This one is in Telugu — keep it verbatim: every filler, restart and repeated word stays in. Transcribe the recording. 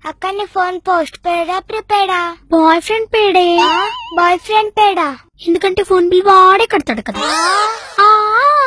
అక్క నీ ఫోన్ పోస్ట్ పేడా ప్రిపేడా? బాయ్ ఫ్రెండ్ పేడే. బాయ్ ఫ్రెండ్ పేడా? ఎందుకంటే ఫోన్ బిల్ వాడే కడతాడు కదా.